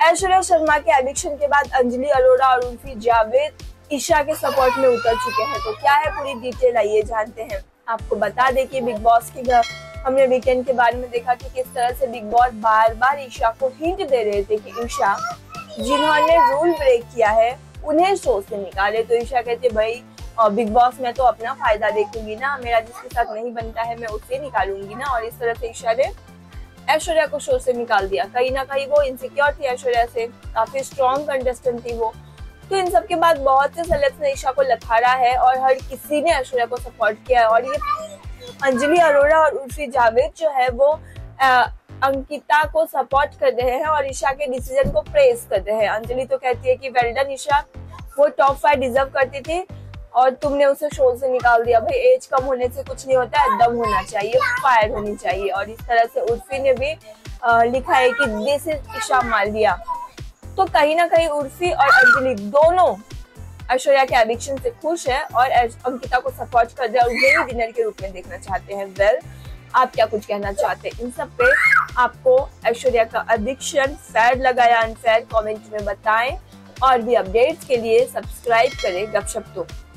ऐश्वर्या शर्मा के एविक्शन के बाद अंजलि अरोड़ा और उर्फी जावेद ईशा के सपोर्ट में उतर चुके हैं। तो क्या है पूरी डिटेल, आइए जानते हैं। आपको बता दें कि बिग बॉस के हमने वीकेंड के बारे में देखा कि किस तरह से बिग बॉस बार बार ईशा को हिंट दे रहे थे कि ईशा जिन्होंने रूल ब्रेक किया है उन्हें शो से निकाले। तो ईशा कहते भाई बिग बॉस में तो अपना फायदा देखूंगी ना, मेरा जिसके साथ नहीं बनता है मैं उससे निकालूंगी ना। और इस तरह से ईशा ने ऐश्वर्या को शो से निकाल दिया। कहीं ना कहीं वो इनसिक्योर थी ऐश्वर्या से, काफी स्ट्रॉन्ग कंटेस्टेंट थी वो। तो इन सब के बाद बहुत से सेलेब्स ने ईशा को लथाड़ा है और हर किसी ने ऐश्वर्या को सपोर्ट किया है। और ये अंजलि अरोड़ा और उर्फी जावेद जो है वो अंकिता को सपोर्ट कर रहे हैं और ईशा के डिसीजन को प्रेस कर रहे हैं। अंजलि तो कहती है कि वेल डन ईशा, वो टॉप 5 डिजर्व करती थी और तुमने उसे शो से निकाल दिया। भाई एज कम होने से कुछ नहीं होता है, दम होना चाहिए, फायर होनी चाहिए। और इस तरह से उर्फी ने भी लिखा है कि दिस इज ईशा मालिया। तो कहीं ना कहीं उर्फी और अंजलि दोनों ऐश्वर्या के एविक्शन से खुश है और अंकिता को सपोर्ट कर रहे हैं और उन्हें विनर के रूप में देखना चाहते हैं। वेल, आप क्या कुछ कहना चाहते हैं इन सब पे? आपको ऐश्वर्या का एविक्शन फेयर लगा या अनफेयर, कमेंट में बताएं। और भी अपडेट्स के लिए सब्सक्राइब करें गपशप तो।